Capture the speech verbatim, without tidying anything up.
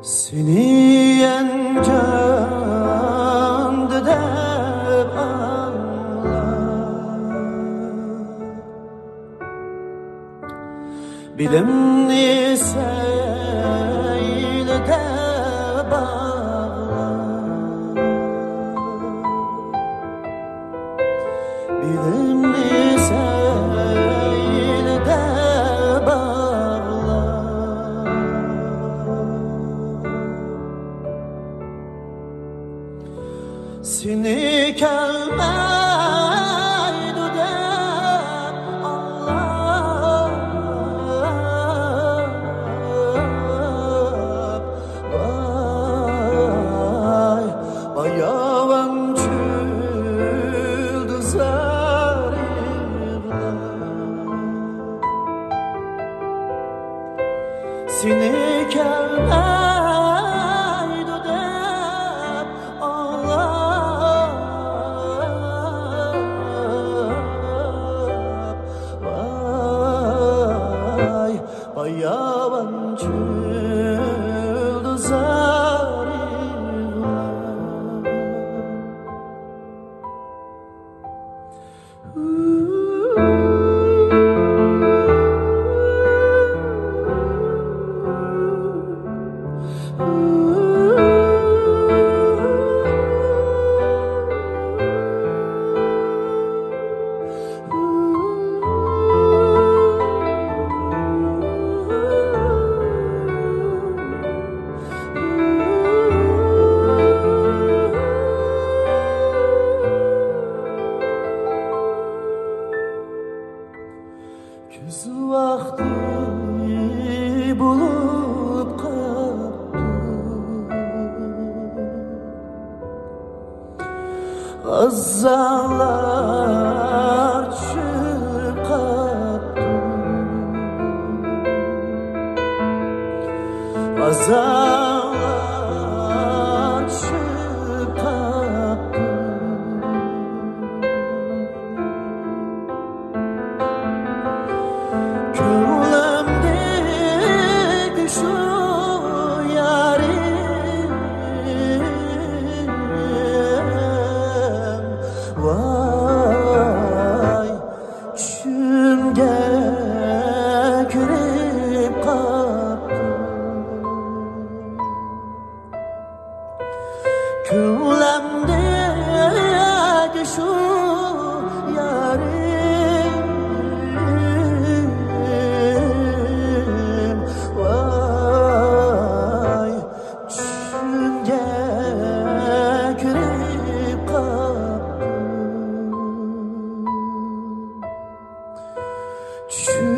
Seni yencandı deb ağlar, bilimni seyle deb ağlar, bilimni seyle deb ağlar. Seni kelmeydi deb ağlar, vay vay yavançıldı zarifler. Seni kelmeydi deb ağlar, vay yavançıldı zarifler. Güz vakti bulup kaptı, azzalar düşüp kaptı, azzalar düşüp kaptı. Kölemdeki şu yarim, vay düşümge kirip kaptı. Kölemdeki şu yarim, vay düşümge kirip kaptı.